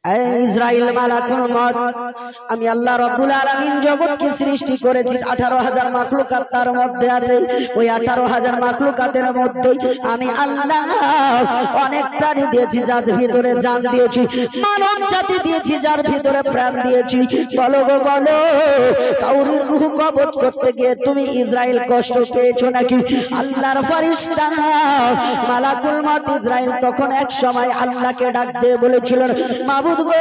ইসরাইল মালাকুল মউত, আমি আল্লাহ রাব্বুল আলামিন জগৎকে সৃষ্টি করেছি 18,000 মাখলুকাত তার মধ্যে আছে। ওই 18,000 মাখলুকাতের মধ্যে আমি আল্লাহ অনেক প্রাণী দিয়েছি যার ভিতরে জান দিয়েছি, মানব জাতি দিয়েছি যার ভিতরে প্রাণ দিয়েছি। বলো গো বলো, কাউরির রূহ কবজ করতে গিয়ে তুমি ইসরাইল কষ্ট পেয়েছো নাকি? আল্লাহর ফেরেশতা মালাকুল মউত ইসরাইল তখন এক সময় আল্লাহকে ডাক দিয়ে বলেছিলেন, মাবুদ গো,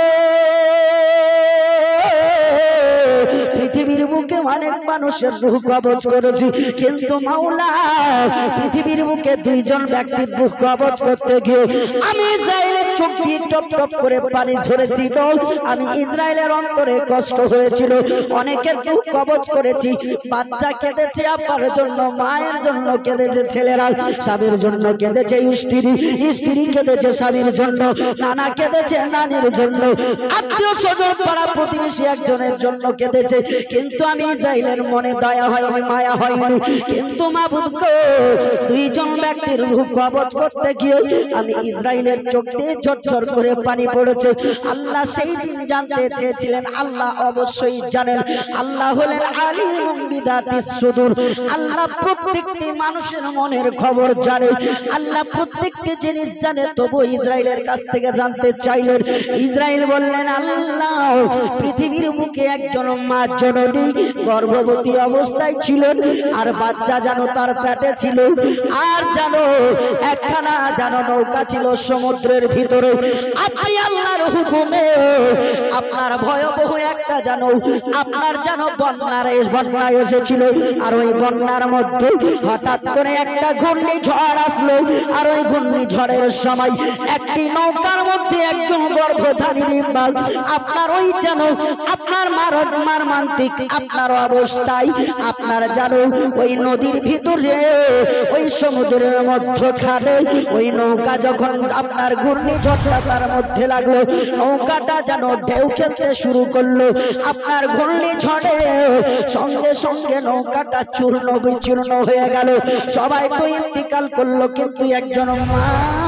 পৃথিবীর বুকে অনেক মানুষের রূহ কবজ করেছি, কিন্তু মাওলা পৃথিবীর বুকে দুইজন ব্যক্তির রূহ কবজ করতে গিয়ে আমি ইসরাইলের চোখ দিয়ে টপ টপ করে পানি ঝরেছিল। আমি ইসরাইলের অন্তরে কষ্ট হয়েছিল। অনেকের রূহ কবজ করেছি, বাচ্চা কেঁদেছে আব্বার জন্য, মায়ের জন্য কেঁদেছে ছেলেরা, স্বামীর জন্য কেঁদেছে স্ত্রী, স্ত্রী কেঁদেছে স্বামীর জন্য, নানা কেঁদেছে নানির জন্য, আত্মীয় স্বজন পাড়া প্রতিবেশী একজনের জন্য কেঁদেছে। কিন্তু আমি ইসরাইলের মনে দয়া হয়নি, মায়া হয়নি। কিন্তু মাবুদ গো, দুইজন ব্যক্তির রূহ কবজ করতে গিয়ে আমি ইসরাইলের চোখ দিয়ে ঝরঝর করে পানি পড়েছে। আল্লাহ সেই দিন জানতে চেয়েছিলেন, আল্লাহ অবশ্যই জানেন, আল্লাহ হলেন আলিমুম বিদাতিস সুদূর। আল্লাহ প্রত্যেকটি মানুষের মনের খবর জানে, আল্লাহ প্রত্যেকটি জিনিস জানে। তবু ইসরাইলের কাছ থেকে জানতে চাইলেন। ইসরাইল বললেন, আল্লাহ পৃথিবীর মুখে একজন মা জননী গর্ভবতী অবস্থায় ছিলেন, আর বাচ্চা যেন তার পেটে ছিল, আর জানো একখানা যেন নৌকা ছিল সমুদ্রের ভিতরে। আপনি আল্লাহর হুকুমে আপনার ভয়াবহ একটা যেন আপনার যেন বন্যা এসেছিল, আর ওই বন্যার মধ্যে হঠাৎ করে একটা ঘূর্ণিঝড় আসলো, আর ওই ঘূর্ণিঝড়ের সময় একটি নৌকার মধ্যে একজন গর্ভধারিণী মা আপনার ওই যেন আপনার মারমান্তিক আপনার অবস্থায় আপনার জানো ওই নদীর ভিতরে ওই সমুদ্রের মধ্যখানে ওই নৌকা যখন আপনার ঘূর্ণিঝড়টা তার মধ্যে লাগলো, নৌকাটা যেন ঢেউ খেলতে শুরু করলো। আপনার ঘূর্ণিঝড়ে সঙ্গে সঙ্গে নৌকাটা চূর্ণ বিচূর্ণ হয়ে গেল, সবাই তো ইন্তিকাল করলো। কিন্তু একজন মা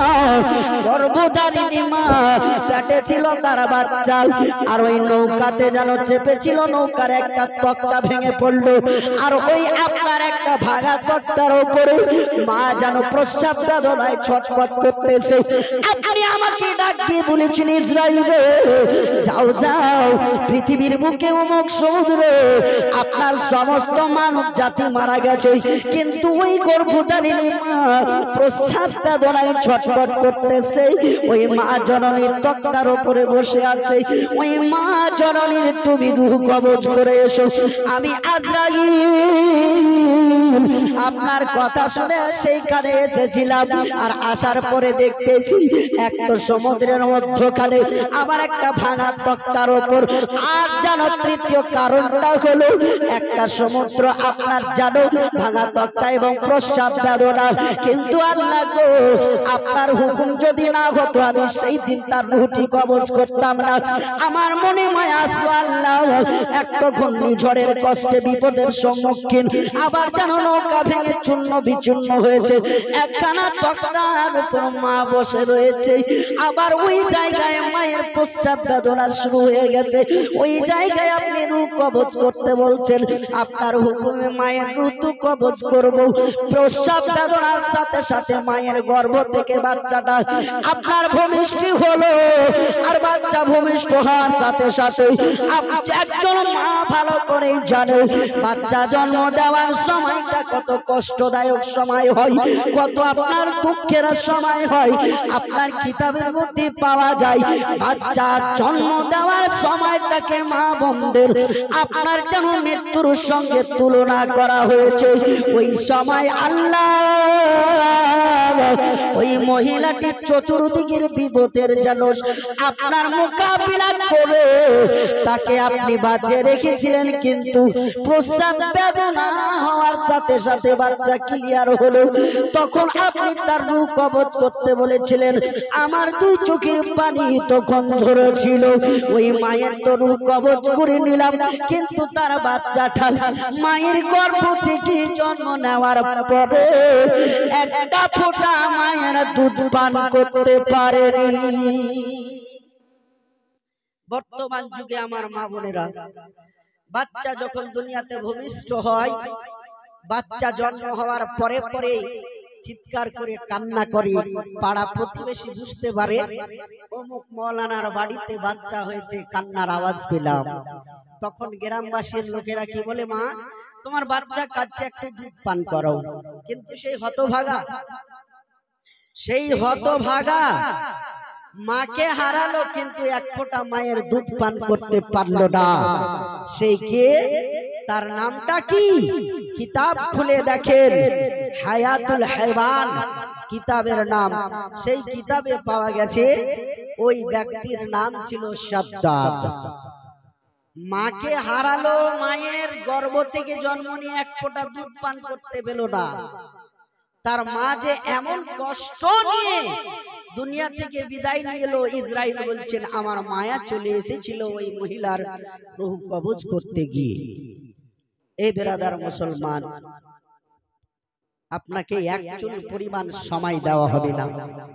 গর্ভধারিণী মা পেটে ছিল তার বাচ্চা, আর ওই নৌকাতে যেন চেপেছিল, নৌকার একটা তক্তা ভেঙে পড়লো, আর ওই আপনার একটা ভাঙা তক্তার উপরে মা যেন প্রস্রাব বেদনায় ছটফট করতেছে। আপনি আমাকে ডাক দিয়ে বলেছেন, ইসরাইল রে যাও যাও, পৃথিবীর বুকে অমুক সমুদ্রে আপনার সমস্ত মানব জাতি মারা গেছে, কিন্তু ওই গর্ভধারিণী মা প্রস্রাব বেদনায় ছটফট করতেছে। ওই মা জননীর তক্তার উপরে বসে আছে, ওই মা জননীর তুমি রূহ কবজ করে এসো। আমি আজরাইল আপনার কথা শুনে সেইখানে এসেছিলাম, আর আসার পরে দেখতেছি একটা সমুদ্রের মধ্যখানে আবার একটা ভাঙা তক্তার উপর, আর জানো তৃতীয় কারণটা হলো একটা সমুদ্র আপনার জানো ভাঙা তক্তা এবং প্রস্রাব বেদনা। কিন্তু আল্লাহ গো, আপনার হুকুম যদি না হতো আমি সেই দিন তার রূহটি কবজ করতাম না। আমার মনে মায়া আসলো, আল্লাহ একটা ঘূর্ণিঝড়ের কষ্টে বিপদের সম্মুখীন, আবার যেন নৌকা ভেঙে চূর্ণ বিচূর্ণ হয়েছে, একখানা তক্তার উপর মা বসে রয়েছে, আবার ওই জায়গায় মায়ের প্রস্রাব বেদনা শুরু হয়ে গেছে। ওই জায়গায় আপনি রূহ কবজ করতে বলছেন, আপনার হুকুমে মায়ের রূহ তো কবজ করব। প্রস্রাব বেদনার সাথে সাথে মায়ের গর্ভ থেকে বাচ্চাটা আপনার ভূমিষ্ঠ হলো, আর বাচ্চা ভূমিষ্ঠ হওয়ার সাথে সাথে একজন মা ভালো করে জানে বাচ্চা জন্ম দেওয়ার সময়টা কত কষ্টদায়ক সময় হয়, কত আপনার দুঃখের সময় হয়। আপনার কিতাবের মধ্যে পাওয়া যায় বাচ্চা জন্ম দেওয়ার সময়টাকে মা বোনদের আপনার যেন মৃত্যুর সঙ্গে তুলনা করা হয়েছে। ওই সময় আল্লাহ ওই মহিলাটির চতুর্দিকের বিপদের যেন আপনার মোকাবিলা করে তাকে আপনি বাঁচিয়ে রেখেছিলেন, কিন্তু প্রস্রাব বেদনা হওয়ার সাথে সাথে বাচ্চা ক্লিয়ার হলো, তখন আপনি তার রূহ কবজ করতে বলেছিলেন। আমার দুই চোখের পানি তখন ঝরেছিল, ওই মায়ের তো রূহ কবজ করে নিলাম, কিন্তু তার বাচ্চাটা মায়ের গর্ভ থেকে জন্ম নেওয়ার পরে একটা ফোঁটা মায়ের দুধ পান করতে পারেনি। বর্তমান যুগে আমার মা বোনেরা, বাচ্চা যখন দুনিয়াতে ভূমিষ্ঠ হয়, বাচ্চা জন্ম হওয়ার পরে পরে চিৎকার করে কান্না করে, পাড়া প্রতিবেশী বুঝতে পারে অমুক মৌলানার বাড়িতে বাচ্চা হয়েছে, কান্নার আওয়াজ পেলাম। তখন গ্রামবাসীর লোকেরা কি বলে, মা তোমার বাচ্চা কাঁদছে, একটু দুধ পান করো। কিন্তু সেই হতভাগা মাকে হারালো, কিন্তু এক ফোঁটা মায়ের দুধ পান করতে পারলো না। সেই কে? তার নামটা কি? কিতাব খুলে দেখেন, হায়াতুল হায়ওয়ান কিতাবের নাম। সেই কিতাবে পাওয়া গেছে ওই ব্যক্তির নাম ছিল শাদ্দাদ। মাকে হারালো, মায়ের গর্ভ থেকে জন্ম নিয়ে এক ফোঁটা দুধ পান করতে পেল না। তার মা যে এমন কষ্ট নিয়ে দুনিয়া থেকে বিদায় নিয়ে এলো, ইসরাইল বলছেন আমার মায়া চলে এসেছিল ওই মহিলার রূহ কবজ করতে গিয়ে। এই বেরাদার মুসলমান, আপনাকে এক চুল পরিমাণ সময় দেওয়া হবে না,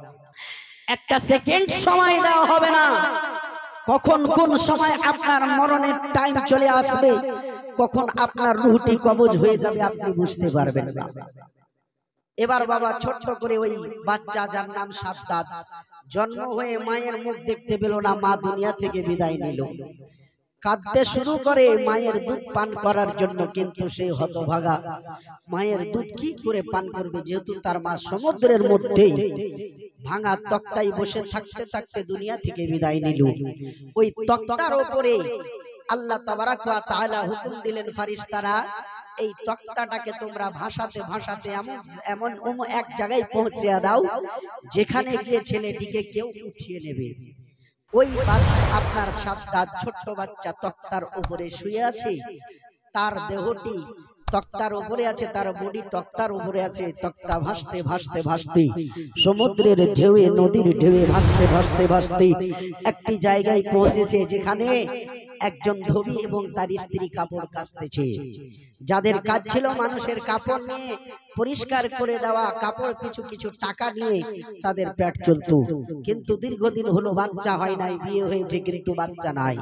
একটা সেকেন্ড সময় দেওয়া হবে না। কখন কোন সময় আপনার মরণের টাইম চলে আসবে, কখন আপনার রূহটি কবজ হয়ে যাবে আপনি বুঝতে পারবেন না। এবার বাবা ছোট্ট করে ওই বাচ্চা যার নাম শাদ্দাদ, জন্ম হয়ে মায়ের মুখ দেখতে পেল না, মা দুনিয়া থেকে বিদায় নিল, কাঁদতে শুরু করে মায়ের দুধ পান করার জন্য। কিন্তু সেই হতভাগা মায়ের দুধ কি করে পান করবে, যেহেতু তার মা সমুদ্রের মধ্যেই ভাঙা তক্তায় বসে থাকতে থাকতে দুনিয়া থেকে বিদায় নিল। ওই তক্তার উপরে আল্লাহ তাবারাক ওয়া তাআলা হুকুম দিলেন, ফারিস্তারা এই তক্তাটাকে তোমরা ভাষাতে ভাষাতে এমন এক জায়গায় পৌঁছে দাও যেখানে গিয়ে ছেলেটিকে কেউ উঠিয়ে নেবে। ওই আপনার শাদ্দাদ ছোট্ট বাচ্চা তক্তার উপরে শুয়ে আছে, তার দেহটি তক্তার উপরে আছে, তার বডি তক্তার উপরে আছে। তক্তা ভাসতে ভাসতে ভাসতে সমুদ্রের ঢেউয়ে, নদীর ঢেউয়ে ভাসতে ভাসতে ভাসতে একটি জায়গায় পৌঁছেছে যেখানে একজন ধোবি এবং তার স্ত্রী কাপড় কাচতেছে। যাদের কাজ ছিল মানুষের কাপড় নিয়ে পরিষ্কার করে দেওয়া, কাপড় কিছু কিছু টাকা নিয়ে তাদের পেট চলত। কিন্তু দীর্ঘদিন হলো বাচ্চা হয় নাই, বিয়ে হয়েছে কিন্তু বাচ্চা নাই।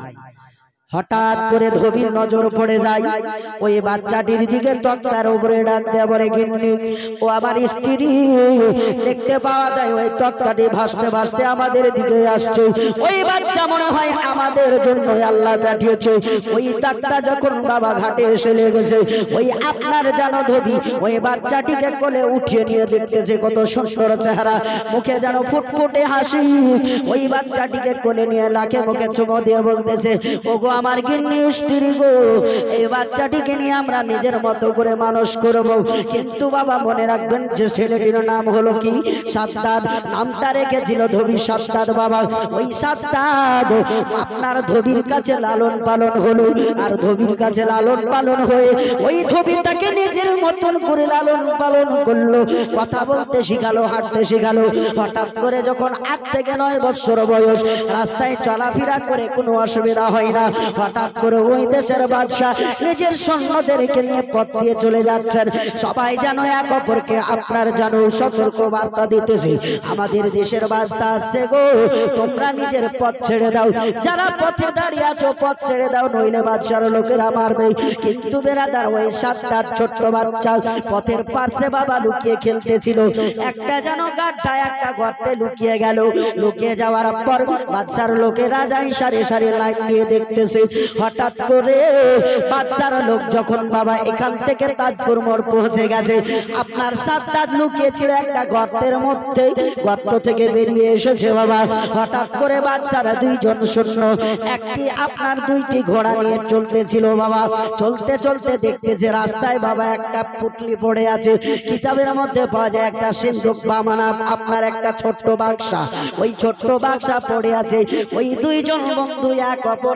হঠাৎ করে ধোবির নজর পড়ে যায় ওই বাচ্চাটির দিকে, তক্তার উপরে ডাক দেয়া বলে, গিন্নি ও আমার স্ত্রী। দেখতে পাওয়া যায় ওই তক্তাটি ভাসতে ভাসতে আমাদের দিকে আসছে। ওই বাচ্চা মনে হয় আমাদের জন্য আল্লাহ পাঠিয়েছে। ওই তক্তা যখন বাবা ঘাটে এসে লেগেছে, ওই আপনার জানো ধোবি ওই বাচ্চাটিকে কোলে উঠিয়ে নিয়ে দেখতেছে, কত সুন্দর চেহারা, মুখে যেন ফুটফুটে হাসি। ওই বাচ্চাটিকে কোলে নিয়ে লাখে মুখে চুমো দিয়ে বলতেছে, ওগো আমার গিন্নি স্ত্রী গো, এই বাচ্চাটিকে নিয়ে আমরা নিজের মতো করে মানুষ করব। কিন্তু বাবা মনে রাখবেন যে ছেলেটির নাম হলো কি? শাদ্দাদ। নামটা রেখেছিল ধোবি শাদ্দাদ বাবা। ওই শাদ্দাদ আপনার ধোবির কাছে লালন পালন হলো, আর ধোবির কাছে লালন পালন হয়ে ওই ধোবিটাকে নিজের মতন করে লালন পালন করলো, কথা বলতে শিখালো, হাঁটতে শিখালো। হঠাৎ করে যখন 8 থেকে 9 বছর বয়স, রাস্তায় চলাফেরা করে কোনো অসুবিধা হয় না। হঠাৎ করে ওই দেশের বাদশা নিজের সৈন্যদেরকে নিয়ে পথ দিয়ে চলে যাচ্ছেন। সবাই যেন এক অপরকে আপনার যেন সতর্ক বার্তা দিতেছে, আমাদের দেশের বাদশা আসছে গো, তোমরা নিজের পথ ছেড়ে দাও, যারা পথে দাঁড়িয়ে আছো পথ ছেড়ে দাও, নইলে বাদশার লোকেরা মারবে। কিন্তু বেরাদার ওই শাদ্দাদ ছোট্ট বাচ্চা পথের পাশে বাবা লুকিয়ে খেলতেছিল। একটা যেন গাড্ডা, একটা গর্তে লুকিয়ে গেল। লুকিয়ে যাওয়ার পর বাদশার লোকেরা যাই সারি সারি লাইন দিয়ে দেখতেছে। হঠাৎ করে বাদশার লোক যখন বাবা এখান থেকে তাজপুর মোড় পৌঁছে গেছে, আপনার শাদ্দাদ লুকিয়েছিল একটা গর্তের মধ্যে, গর্ত থেকে বেরিয়ে এসেছে বাবা। হঠাৎ করে বাদশারা 2 জন সৈন্য একটি আপনার 2টি ঘোড়া নিয়ে চলতেছিল বাবা। চলতে চলতে দেখতেছে রাস্তায় বাবা একটা পুটলি পড়ে আছে। কিতাবের মধ্যে পাওয়া যায় একটা সিন্ধুক বামানা, আপনার একটা ছোট্ট বাক্সা, ওই ছোট্ট বাক্সা পড়ে আছে। ওই 2 জন বন্ধু এক অপরকে বলতে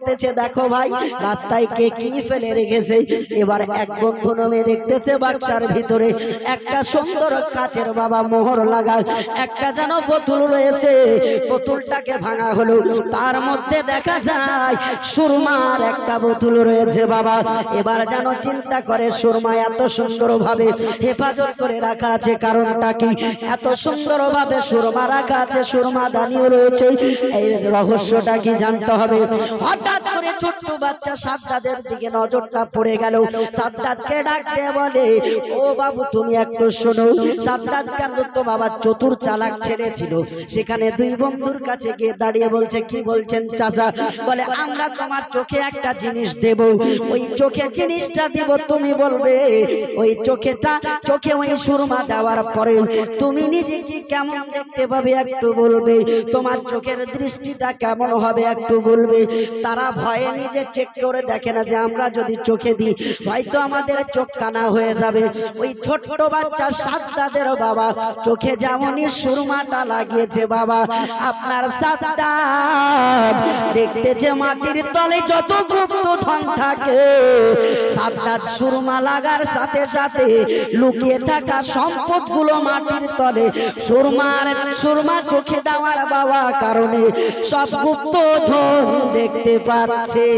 দেখতেছে দেখো ভাই রাস্তায় কে কি ফেলে রেখেছে। এবার এক বন্ধু নামে দেখতেছে বাক্সার ভিতরে একটা সুন্দর কাচের বাবা মোহর লাগা একটা যেন বোতল রয়েছে, বোতলটাকে ভাঙা হলো, তার মধ্যে দেখা যায় সুরমার একটা বোতল রয়েছে বাবা। এবার যেন চিন্তা করে সুরমা এত সুন্দরভাবে হেফাজত করে রাখা আছে, কারণটা কি? এত সুন্দরভাবে সুরমা রাখা আছে, সুরমা দানিও রয়েছে, এই রহস্যটা কি জানতে হবে। হঠাৎ করে ছোট্ট বাচ্চা সাদ্দাদের দিকে নজরটা পড়ে গেল। সাদ্দাদকে ডাক দিয়ে বলে, ও বাবু তুমি একটু শোনো। সাদ্দাদ কেন তো বাবা চতুর চালাক ছেলে ছিল, সেখানে দুই বন্ধুর কাছে গিয়ে দাঁড়িয়ে বলছে, কি বলছেন চাচা? বলে আমরা তোমার চোখে একটা জিনিস দেব, ওই চোখে জিনিসটা দিব, তুমি বলবে ওই চোখে ওই সুরমা দেওয়ার পরে তুমি নিজে কি কেমন দেখতে পাবে একটু বলবে, তোমার চোখের দৃষ্টিটা কেমন হবে একটু বলবে। তারা ভয়ে নিজে চেক করে দেখে না যে আমরা যদি চোখে দিই হয়তো আমাদের চোখ কানা হয়ে যাবে। ওই ছোট্ট বাচ্চা সাদ্দাদের বাবা চোখে যেমনই সুরমাটা লাগিয়েছে বাবা, আপনার সাদ্দাদ দেখতেছে মাটির তলে যত গুপ্ত ধন থাকে, সাদ্দাদ সুরমা লাগার সাথে সাথে লুকিয়ে থাকা সম্পদগুলো মাটির তলে সুরমা চোখে দেওয়ার বাবা কারণে সব গুপ্ত ধন দেখতে পাচ্ছে।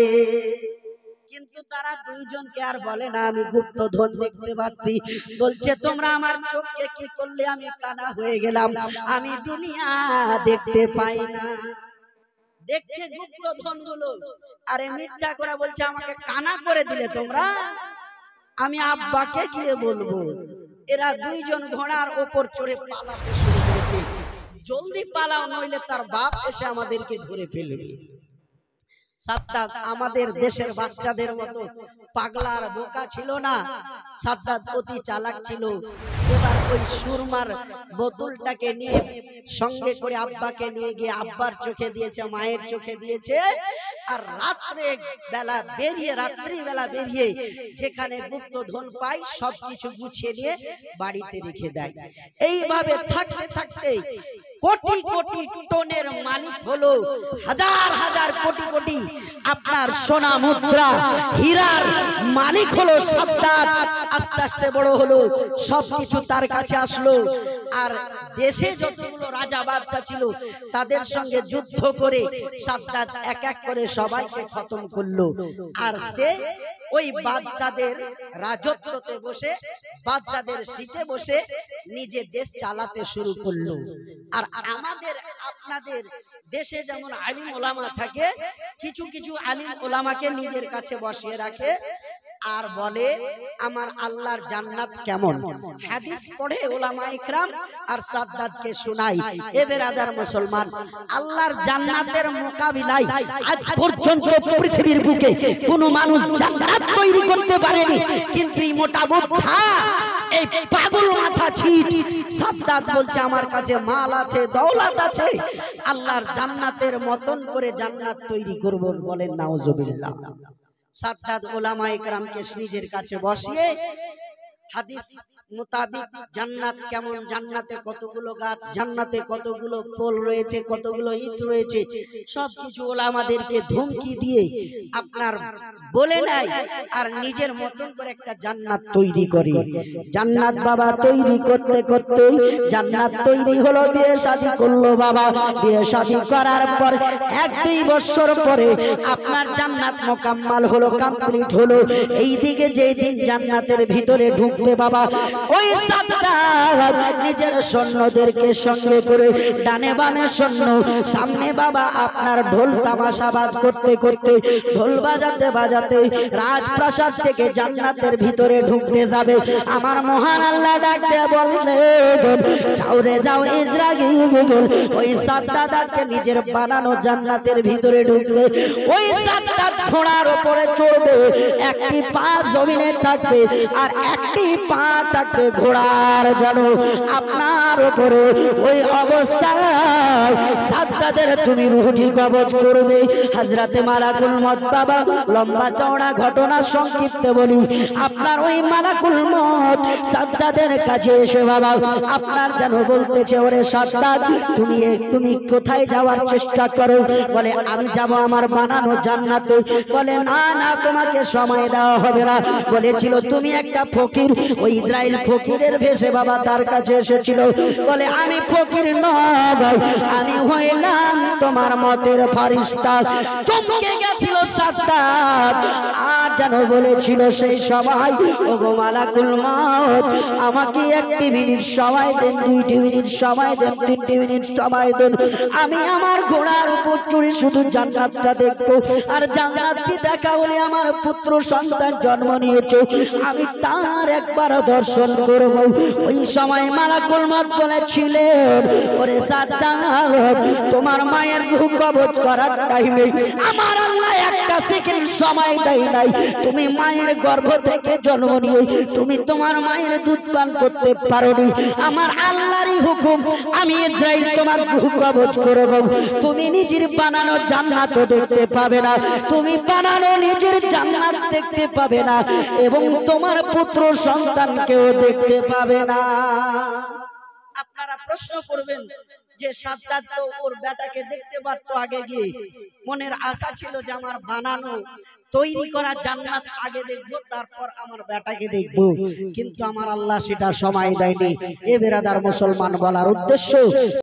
কিন্তু তারা দুইজনকে আর বলে না আমি গুপ্ত ধন দেখতে পাচ্ছি, বলছে তোমরা আমার চোখকে কি করলে আমি কানা হয়ে গেলাম, আমি দুনিয়া দেখতে পাই না। দেখছে গুপ্ত ধন গুলো, আরে মিথ্যা করে বলছে আমাকে কানা করে দিলে তোমরা, আমি আব্বাকে গিয়ে বলবো। এরা দুইজন ঘোড়ার ওপর চড়ে পালাতে শুরু করেছে, জলদি পালাও নইলে তার বাপ এসে আমাদেরকে ধরে ফেলবে। সাদ্দাদ আমাদের দেশের বাচ্চাদের মতো পাগলার বোকা ছিল না, সাদ্দাদ অতি চালাক ছিল। এবার ওই সুরমার বোতলটাকে নিয়ে সঙ্গে করে আব্বাকে নিয়ে গিয়ে আব্বার চোখে দিয়েছে, মায়ের চোখে দিয়েছে, আর রাত্রি বেলা বেরিয়ে যেখানে গুপ্ত ধন পাই সবকিছু গুছিয়ে নিয়ে বাড়িতে রেখে দেয়। এইভাবে থাকতে থাকতে কোটি কোটি টনের মালিক হলো, হাজার হাজার কোটি কোটি আপনার সোনা মুদ্রা হীরার মালিক হলো সাদ্দাদ। আস্তে আস্তে বড় হলো, সবকিছু তার কাছে আসলো, আর দেশে যতগুলো রাজা বাদশা ছিল তাদের সঙ্গে যুদ্ধ করে সাদ্দাদ এক এক করে সবাইকে খতম করলো। আর সে ওই বাদশাদের রাজত্বতে বসে, বাদশাদের সিটে বসে নিজে দেশ চালাতে শুরু করলো। আর আমাদের আপনাদের দেশে যেমন আলিম ওলামা থাকে, কিছু কিছু আলিম ওলামাকে নিজের কাছে বসিয়ে রাখে আর বলে আমার আল্লাহর জান্নাত কেমন, হাদিস পড়ে ওলামা ইকরাম আর সাদ্দাদকে শোনায়। এ বেরাদার মুসলমান, আল্লাহর জান্নাতের মোকাবিলায় আজ পর্যন্ত পৃথিবীর বুকে কোনো মানুষ জান্নাত তৈরি করতে পারেনি, কিন্তু এই মোটা বোঝা এই পাগল মাথা ছিট সাদ্দাদ বলছে আমার কাছে মাল আছে, দৌলত আছে, আল্লাহর জান্নাতের মতন করে জান্নাত তৈরি করব। বলেন নাউজুবিল্লাহ। সাদ্দাদ ওলামা ইকরামকে নিজের কাছে বসিয়ে হাদিস মোতাবিক জান্নাত কেমন, জান্নাতে কতগুলো গাছ, জান্নাতে কতগুলো ফল রয়েছে, কতগুলো ইট রয়েছে, সবকিছু ওলামাদেরকে ধমকি দিয়ে আপনার বলে নাই, আর নিজের মতন করে একটা জান্নাত তৈরি করে। জান্নাত বাবা তৈরি করতে করতে জান্নাত তৈরি হলো, বিয়ে শাদী করলো বাবা। বিয়ে শাদী করার পর 1-2 বছর পরে আপনার জান্নাত মোকাম্মাল হলো, কমপ্লিট হলো। এই দিকে যেই দিন জান্নাতের ভিতরে ঢুকবে বাবা, ওই সাদ্দাদ নিজের সৈন্যদেরকে সঙ্গে করে ডানে বামে সৈন্য, সামনে বাবা আপনার ঢোল তামাশা বাজ করতে করতে, ঢোল বাজাতে বাজাতে রাজপ্রাসাদ থেকে জান্নাতের ভিতরে ঢুকতে যাবে। আমার মহান আল্লাহ ডাক দিয়ে বললেন, যাও রে যাও ইসরাঈল, ওই সাদ্দাদকে নিজের বানানো জান্নাতের ভিতরে ঢুকবে। ওই সাদ্দাদ ঘোড়ার উপরে চড়বে, একটি পা জমিনে থাকবে আর একটি পা থাকবে ঘোড়ার যেন আপনার উপরে ওই অবস্থায় সাজ্জাদের তুমি রুহটি কবজ করবে। হযরতে মালাকুল মউত বাবা লম্বা চওড়া ঘটনা সংক্ষিপ্তে বলি, আপনার ওই মালাকুল মউত সাজ্জাদের কাছে এসে বাবা আপনার যেন বলতেছে, ওরে সাজ্জাদ তুমি কোথায় যাওয়ার চেষ্টা করো? বলে আমি যাব আমার বানানো জান্নাতে। বলে না না, তোমাকে সময় দেওয়া হবে না। বলেছিল তুমি একটা ফকির, ওই ইসরাইল ফকিরের ভেষে বাবা তার কাছে এসেছিল। বলে আমি ফকির নই, আমি হইলাম তোমার মতের ফেরেশতা। চমকে গেছিল সাজ্জাদ, আর যেন বলেছিল সেই সময়, ওগো মালাকুল মউত আমাকে 1 মিনিট সময় দেন, 2 মিনিট সময় দেন, 3 মিনিট সময় দেন, আমি আমার ঘোড়ার উপর চড়ে শুধু জান্নাতটা দেখবো। আর জান্নাতটি দেখা হলে আমার পুত্র সন্তান জন্ম নিয়েছে, আমি তার একবার দর্শন করব। ওই সময় মালাকুল মউত বলেছিলেন, ওরে সাজ্জাদ তোমার মায়ের রূহ কবজ করার টাইমে আমার আল্লাহ একটা সেকেন্ড সময় দেয় নাই। তুমি মায়ের গর্ভ থেকে জন্ম নিয়ে তুমি তোমার মায়ের দুধ পান করতে পারোনি। আমার আল্লাহরই হুকুম, আমি ইসরাইল তোমার রূহ কবজ করব। তুমি নিজের বানানো জান্নাতও দেখতে পাবে না, তুমি বানানো নিজের জান্নাত দেখতে পাবে না, এবং তোমার পুত্র সন্তানকেও দেখতে পাবে না। আপনারা প্রশ্ন করবেন যে সাজ্জাদ তো ওর বেটাকে দেখতে পারতো আগে গিয়ে, মনের আশা ছিল যে আমার বানানো তৈরি করা জান্নাত আগে দেখবো, তারপর আমার বেটাকে দেখবো, কিন্তু আমার আল্লাহ সেটা সময় দেয়নি। এ বেরাদার মুসলমান বলার উদ্দেশ্য